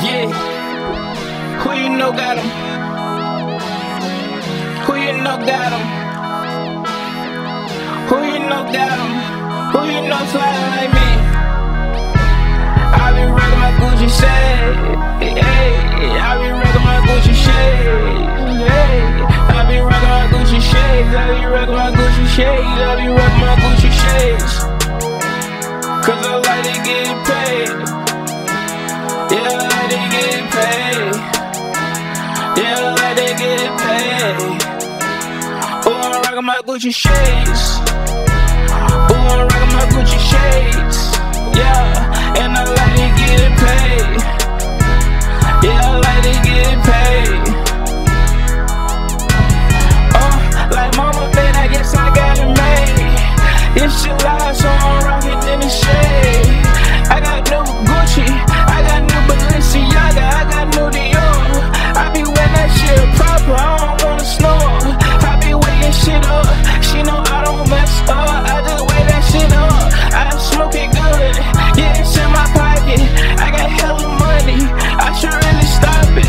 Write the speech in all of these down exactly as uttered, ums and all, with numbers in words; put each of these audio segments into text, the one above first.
Yeah, who you know got him? Who you know got him? Who you know got him? Who you know sliding like me? I be rockin' my Gucci shade, hey. I be rockin' my Gucci shade, hey. I be rockin' my Gucci shades. I be rockin' my Gucci shades. I be rockin' my Gucci shades. Cause I like to get paid. Yeah, I like to get paid. Yeah, I like to get paid. Oh, I'm rockin' my Gucci shades. Oh, I'm rockin' my Gucci shades. Yeah, and I like to get paid. Yeah, I like to get paid. Oh, like mama made, I guess I got it made. This shit live, so I'm rockin' in the shade. I got new Gucci, I got new Balenciaga, I got new Dior. I be wearing that shit proper, I don't wanna snore. I be waking shit up, she know I don't mess up. I just wear that shit up, I smoke it good. Yeah, it's in my pocket, I got hella money, I should really stop it.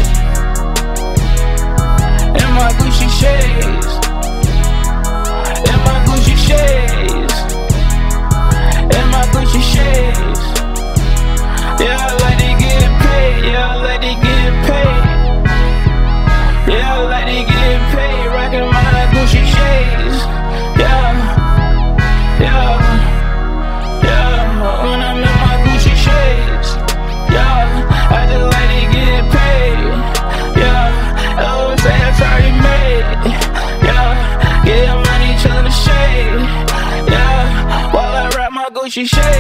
In my Gucci shades, in my Gucci shades, in my Gucci shades. Yeah, I like to get paid. Yeah, I like to get paid. Yeah, I like to get paid. Rockin' my Gucci shades. Yeah, yeah, yeah. When I'm in my Gucci shades. Yeah, I just like to get paid. Yeah, oh, say that's already made. Yeah, get money to the shade. Yeah, while I rock my Gucci shades.